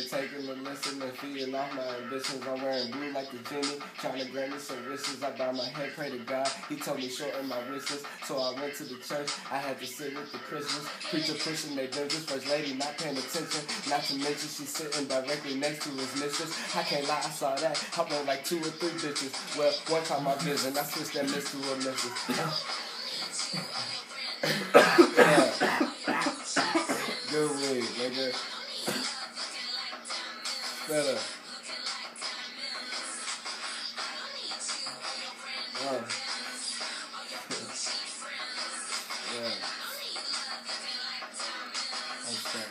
taking a listen and feeding off my ambitions. I'm wearing blue like the genie, trying to grant me some wishes. I bow my head, pray to God. He told me shorten my wishes, so I went to the church. I had to sit with the Christians. Preacher pushing their business, first lady not paying attention. Not to mention she's sitting directly next to his mistress. I can't lie, I saw that. I went like 2 or 3 bitches. Well, one time I visit, I switched that miss to a missus. Yeah. Good weed, nigga. SpittA. Yeah. I'm sorry.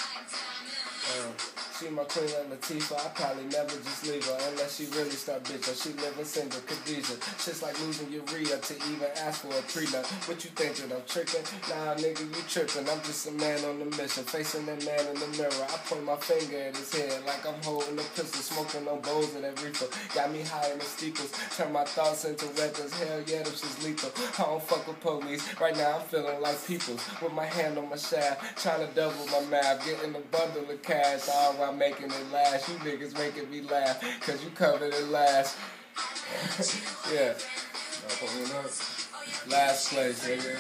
She my queen like Latifah, I probably never just leave her unless she really start bitch or she living single, Khadijah. Shit's like losing urea to even ask for a prenup. What you thinking, I'm tricking? Nah, nigga, you tripping. I'm just a man on the mission, facing that man in the mirror. I point my finger at his head like I'm holding a pistol, smoking on bowls of that reefer. Got me high in the steeples, turn my thoughts into weapons. Hell yeah, them shit's lethal. I don't fuck with police. Right now I'm feeling like peoples, with my hand on my shaft, trying to double my math, getting a bundle of cash, all while making it last. You niggas making me laugh, cause you covered it last. Yeah. Last place, nigga.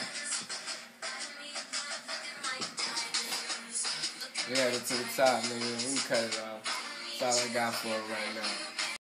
We had it to the top, nigga. We can cut it off. That's all I got for it right now.